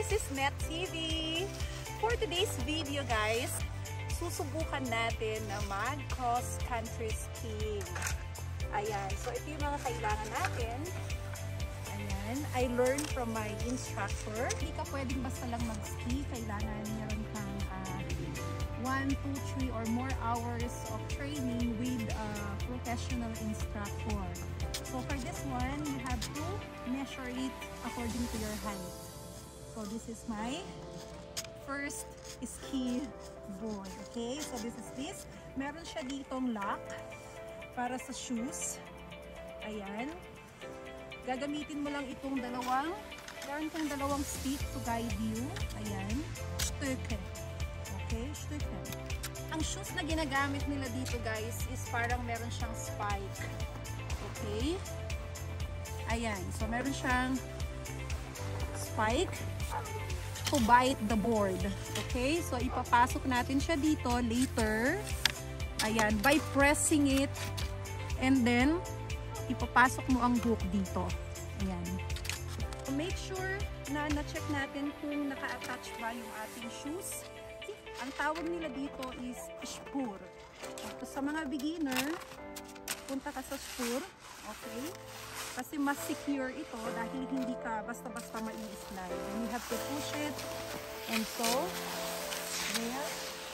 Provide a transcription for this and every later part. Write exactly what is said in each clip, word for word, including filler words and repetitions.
this is Net T V. For today's video guys, susubukan natin na mag cross country skiing. Ayan, so ito yung mga kailangan natin. Ayan, I learned from my instructor. Hindi ka pwedeng basta lang mag-ski. Kailangan meron kang uh, one, two, three or more hours of training with a professional instructor. So for this one, you have to measure it according to your height. So this is my first ski board. Okay, so this is this. Meron siya ditong lock para sa shoes. Ayan. Gagamitin mo lang itong dalawang, meron kang dalawang stick to guide you. Ayan. Stücke. Okay, Stücke. Ang shoes na ginagamit nila dito guys is parang meron siyang spike. Okay. Ayan. So meron siyang spike to bite the board. Okay. So ipapasok natin siya dito later. Ayan. By pressing it and then ipapasok mo ang hook dito. Ayan. So make sure na na-check natin kung naka-attach ba yung ating shoes. Ang tawag nila dito is spur. So, sa mga beginner, punta ka sa spur. Okay? Kasi mas secure ito dahil hindi ka basta-basta mai-slide. And you have to push it. And so, there.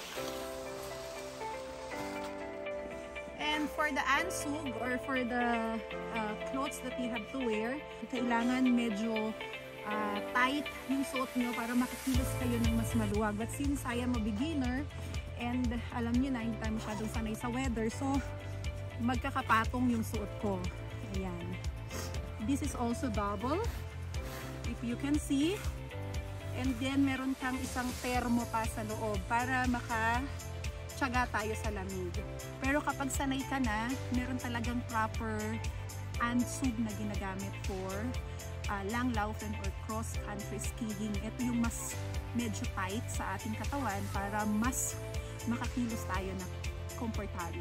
And for the ansug or for the uh, clothes that you have to wear, kailangan medyo uh, tight yung suot nyo para makakilos kayo ng mas maluwag. But since I am a beginner and alam nyo na hindi tayo masyadong sanay sa weather, so magkakapatong yung suot ko. Ayan. This is also double, if you can see. And then meron kang isang termo pa sa loob para maka tsaga tayo sa lamig. Pero kapag sanay ka na, meron talagang proper ansug na ginagamit for uh, langlaufen or cross-country skiing. Ito yung mas medyo tight sa ating katawan para mas makakilos tayo na komportable.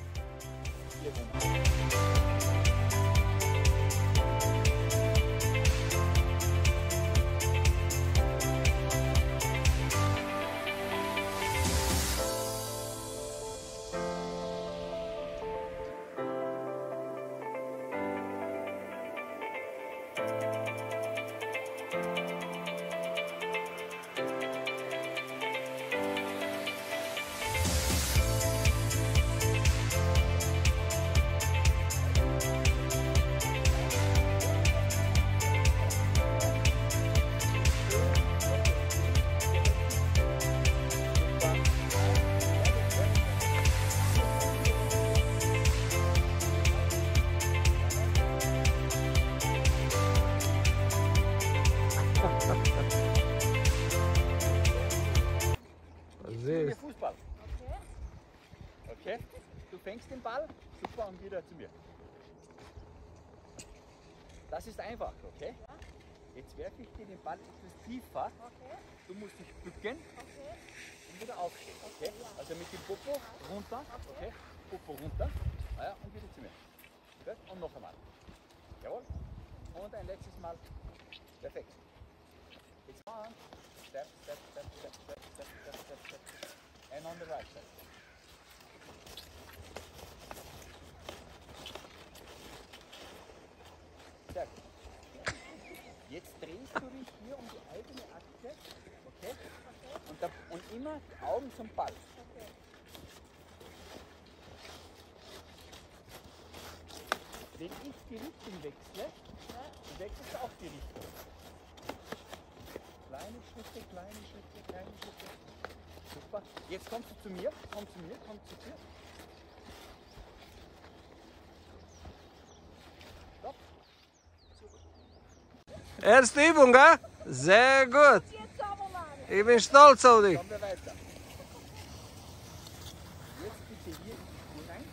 Fußball. Okay. Okay. Du fängst den Ball, super, und wieder zu mir. Das ist einfach, okay? Ja. Jetzt werfe ich dir den Ball etwas tiefer. Okay. Du musst dich bücken okay. und wieder aufstehen, okay? Ja. Also mit dem Popo runter, okay? Popo runter, ja, und wieder zu mir. Gut? Und noch einmal. Jawohl. Und ein letztes Mal. Perfekt. Jetzt on. Step, step, step, step, step, step, step, step, step. And on the right side. Sehr gut. Jetzt drehst du dich hier um die eigene Achse, okay? Und, da, und immer die Augen zum Ball. Okay. Wenn ich die Richtung wechsle, dann wechselst du auch die Richtung. Kleine Schritte, kleine Schritte, kleine Schritte. Super. Jetzt kommst du zu mir, komm zu mir, komm zu dir. Stopp. Erste Übung, gell? Sehr gut. Ich bin stolz auf dich. Kommen wir weiter. Jetzt bitte hier hinein.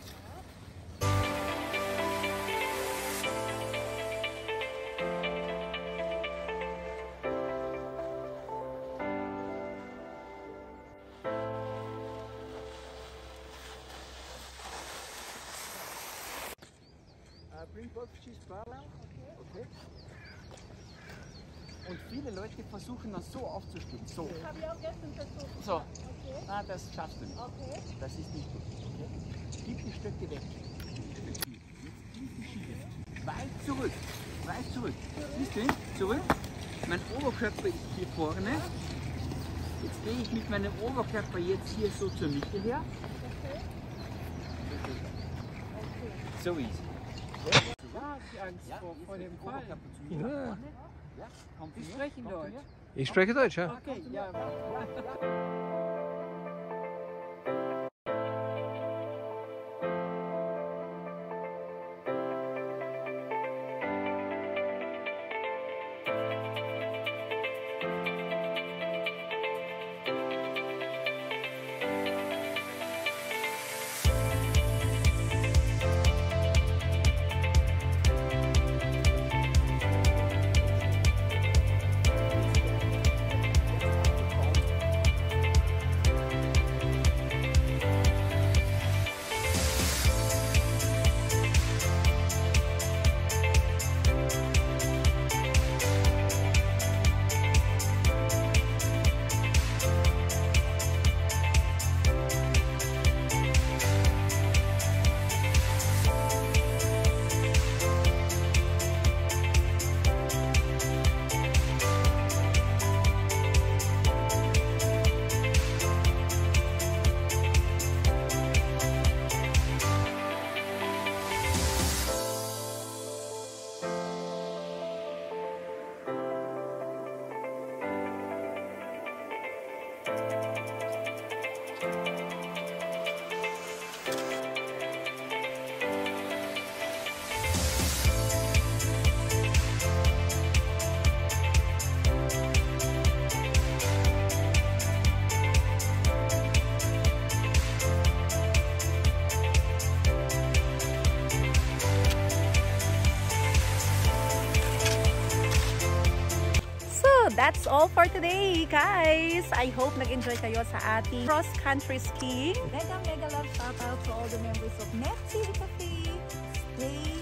Uh, bring both shoes parallel. Okay. Okay. Und viele Leute versuchen das so aufzustehen. So. Das habe ich auch gestern versucht. So. Okay. Ah, das schaffst du nicht. Okay. Das ist nicht gut. Okay? Gib die Stöcke weg. Jetzt gib die Schiene. Weit zurück. Weit zurück. Siehst du? Zurück. Mein Oberkörper ist hier vorne. Jetzt gehe ich mit meinem Oberkörper jetzt hier so zur Mitte her. Okay. So easy. Ja, die Angst Ja, vor, jetzt vor mit dem dem Fall. Oberkörper zu mir. Ja. Vorne. Ja, komm zu Sie mir. sprechen Komm zu Deutsch. mir. Ich spreche Deutsch, ja. Okay, ja. That's all for today, guys. I hope nag-enjoy kayo sa ating cross-country skiing. Mega, mega love shout out to all the members of Net City Cafe. Stay